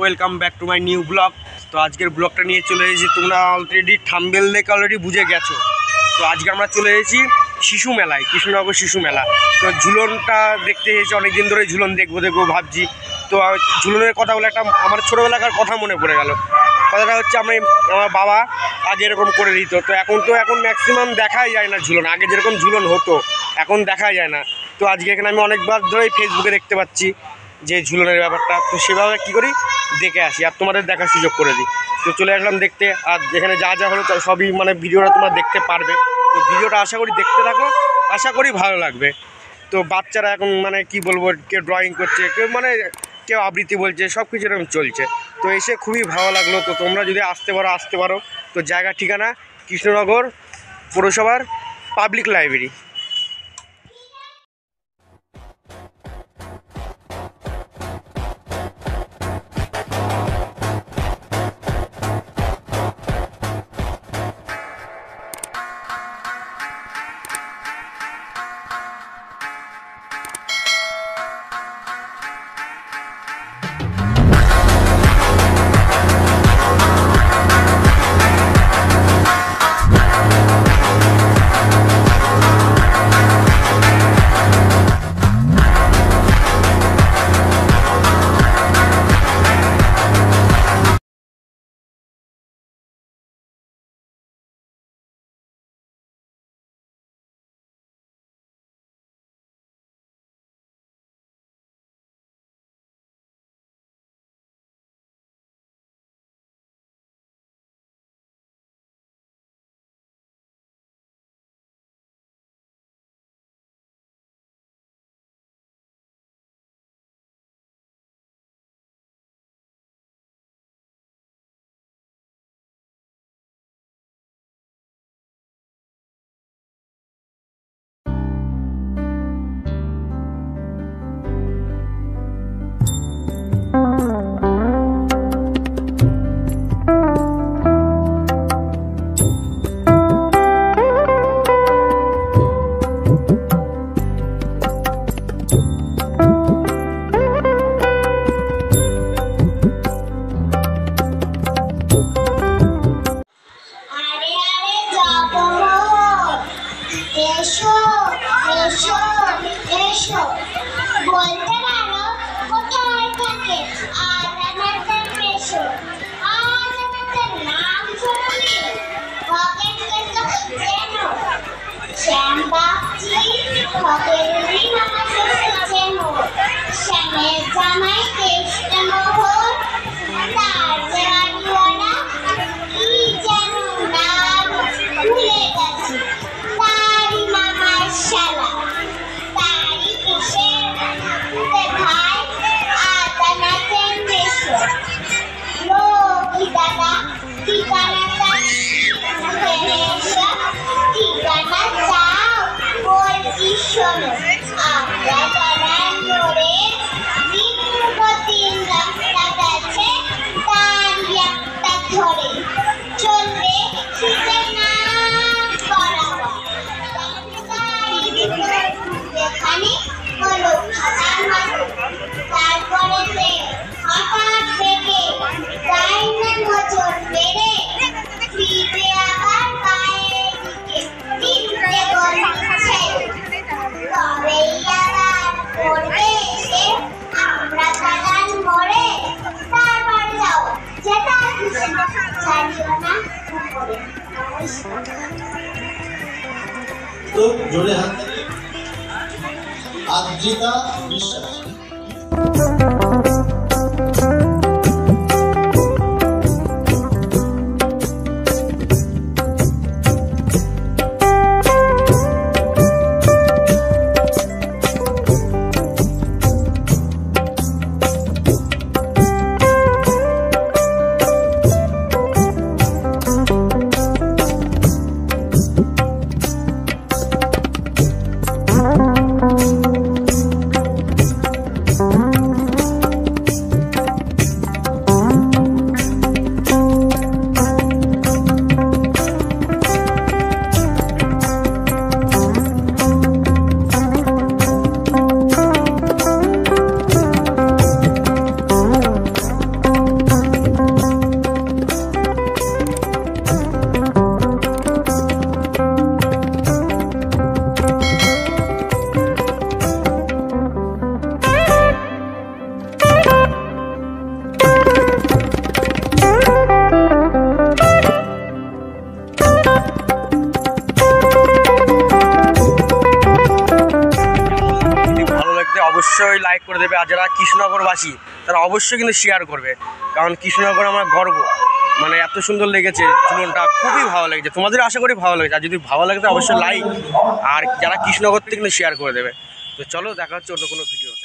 Welcome back to my new blog. তো আজকের ব্লগটা নিয়ে চলে এসেছি, তোমরা অলরেডি থাম্বনেল দেখে অলরেডি বুঝে গেছো। তো আজকে আমরা চলে এসেছি শিশু মেলায়, কৃষ্ণনগর শিশু মেলা। তো ঝুলনটা দেখতে এসেছি, অনেকদিন ধরে ঝুলন দেখবো ভাবছি। তো ঝুলনের কথা বলে একটা আমার ছোটোবেলাকার কথা মনে পড়ে গেল। কথাটা হচ্ছে আমার বাবা আগে এরকম করে দিত। তো এখন ম্যাক্সিমাম দেখাই যায় না ঝুলন, আগে যেরকম ঝুলন হতো এখন দেখা যায় না। তো আজকে এখানে আমি অনেকবার ধরেই ফেসবুকে দেখতে পাচ্ছি যে ঝুলনের ব্যাপারটা। তো সেভাবে কী করি দেখে আসি আর তোমাদের দেখার সুযোগ করে দিই। তো চলে আসলাম দেখতে, আর যেখানে যা যা হলো সবই ভিডিওটা তোমরা দেখতে পারবে। তো ভিডিওটা আশা করি দেখতে থাকো, আশা করি ভালো লাগবে। তো বাচ্চারা এখন কি বলবো, কেউ ড্রয়িং করছে, কেউ আবৃত্তি বলছে, সব কিছু এরকম চলছে। তো এসে খুবই ভালো লাগলো। তো তোমরা যদি আসতে পারো। তো জায়গা ঠিকানা কৃষ্ণনগর পৌরসভার পাবলিক লাইব্রেরি। তো জোরে হাত আদ্রিতা বিশ্বাস। অবশ্যই লাইক করে দেবে, আর যারা কৃষ্ণনগরবাসী তারা অবশ্যই কিন্তু শেয়ার করবে, কারণ কৃষ্ণনগর আমার গর্ব। মানে এত সুন্দর লেগেছে ঝুলনটা, খুবই ভালো লেগেছে, তোমাদের আশা করি ভালো লেগেছে। আর যদি ভালো লাগে তো অবশ্যই লাইক, আর যারা কৃষ্ণনগর থেকে কিন্তু শেয়ার করে দেবে। তো চলো দেখা হচ্ছে অন্য কোনো ভিডিও।